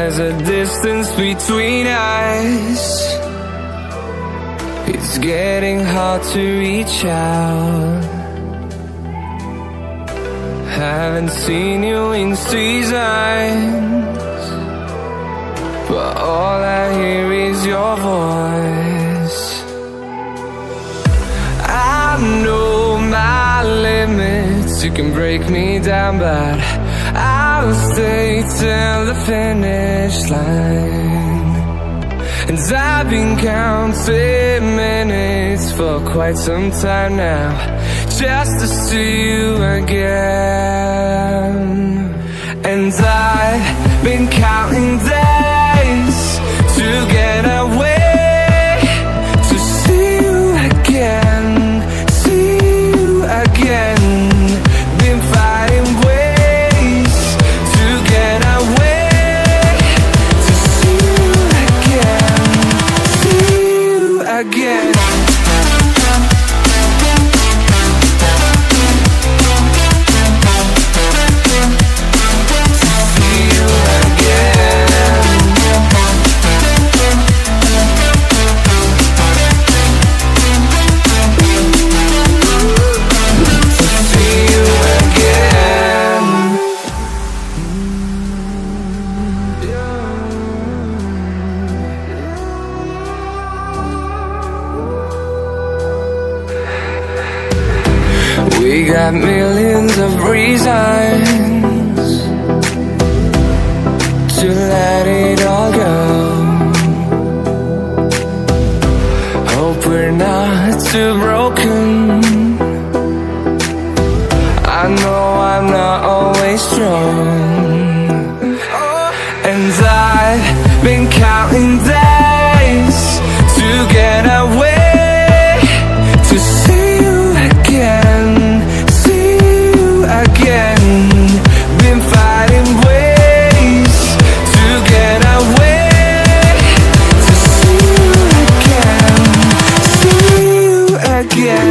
There's a distance between us. It's getting hard to reach out. Haven't seen you in seasons, but all I hear is your voice. I know my limits, you can break me down, but I'll stay till the finish line. And I've been counting minutes for quite some time now, just to see you again. And I've been counting days to get away, to see you again, see you again. Been fighting ways to get away, to see you again, see you again. We got millions of reasons to let it all go. Hope we're not too broken. I know I'm not always strong, and I've been counting days to get away, to see you again, again. Been fighting ways to get away, to see you again, see you again.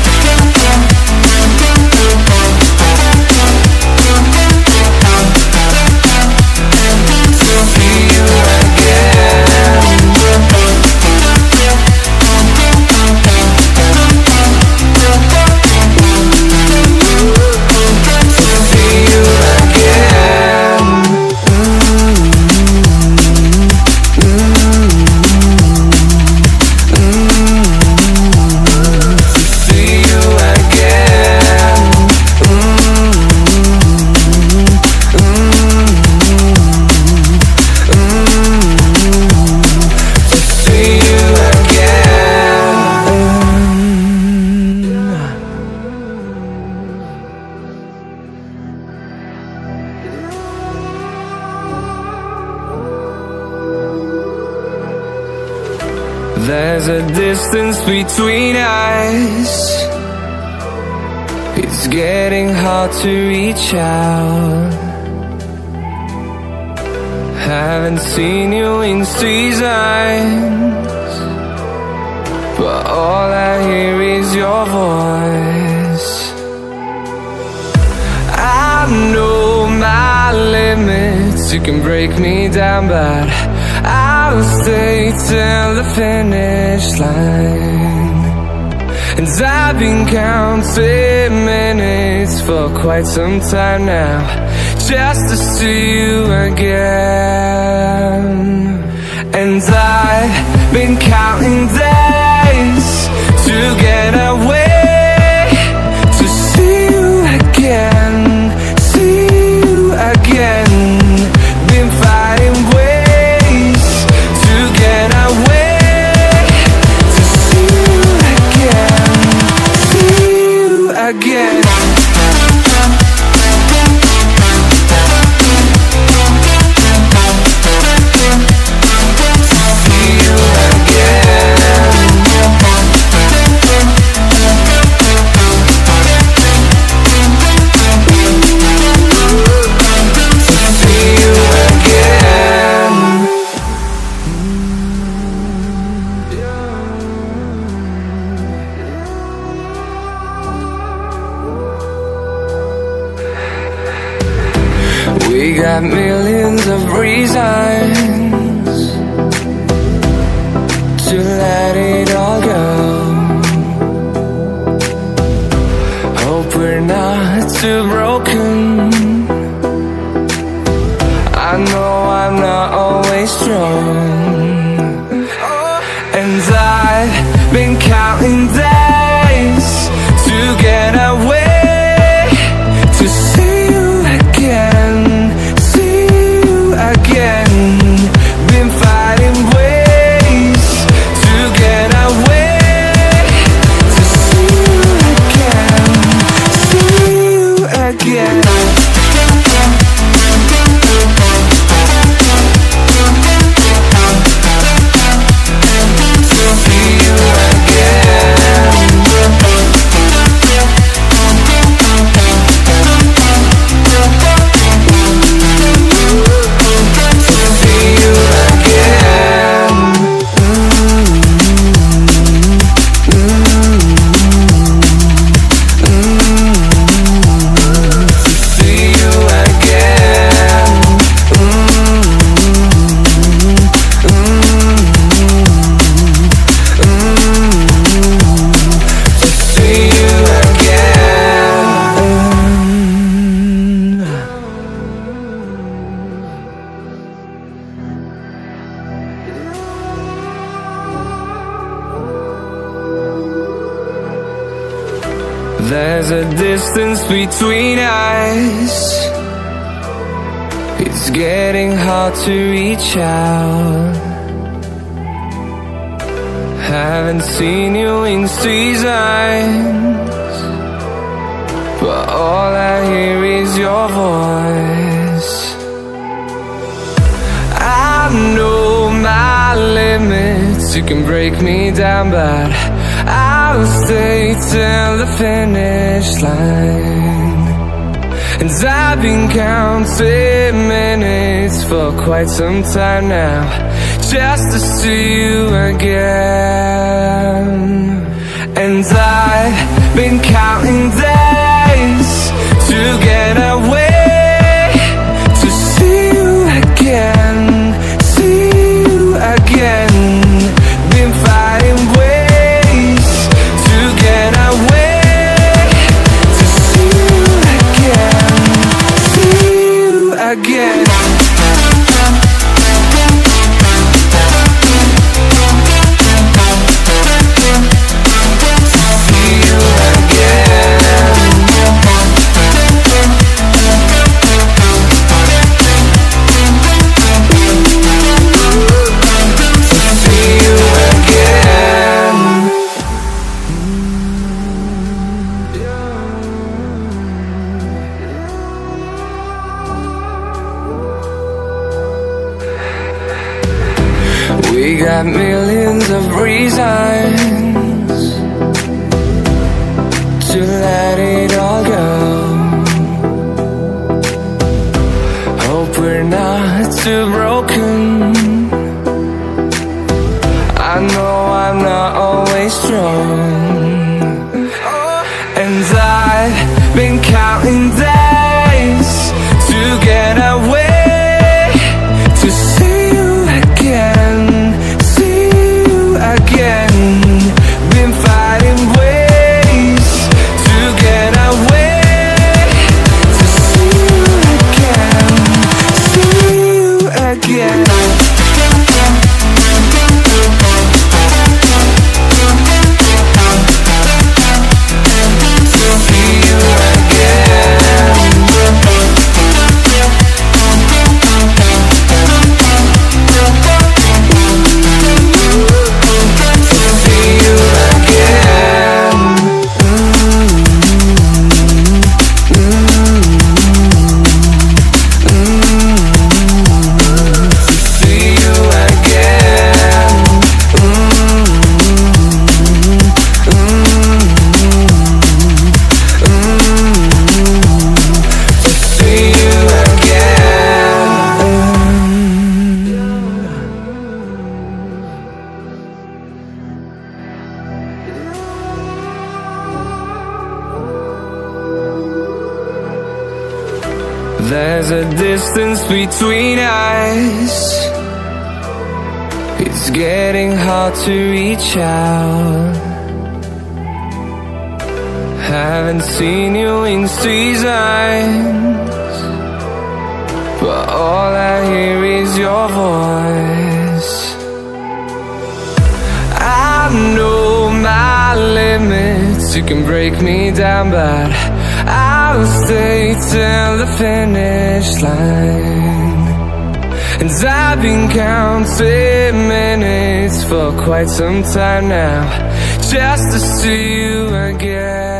There's a distance between us. It's getting hard to reach out. Haven't seen you in seasons, but all I hear is your voice. I know my limits, you can break me down, but I'll stay till the finish line. And I've been counting minutes for quite some time now, just to see you again. And I've been counting days to get away, to see you again, see you again. Been fighting ways to get away, to see you again, see you again. got millions of reasons to let it all go. Hope we're not too broken. I know I'm not always strong, and I've been counting days to get away, to see you again, see you again. Been fighting ways to get away, to see you again, see you again. There's a distance between us. It's getting hard to reach out. Haven't seen you in seasons, but all I hear is your voice. I know my limits. You can break me down, but I'll stay till the finish line. And I've been counting minutes for quite some time now, just to see you again. And I've been counting days to get away, to see you again, see you again. Been fighting ways to get away, to see you again, see you again. We got millions of reasons to let it all go. Hope we're not too broken. I know I'm not always strong, and I've been counting days to get away, to see you again, see you again. Been fighting ways to get away, to see you again, see you again. there's a distance between us. It's getting hard to reach out. Haven't seen you in seasons, but all I hear is your voice. I know my limits, you can break me down, but I'll stay till the finish line. And I've been counting minutes for quite some time now, just to see you again.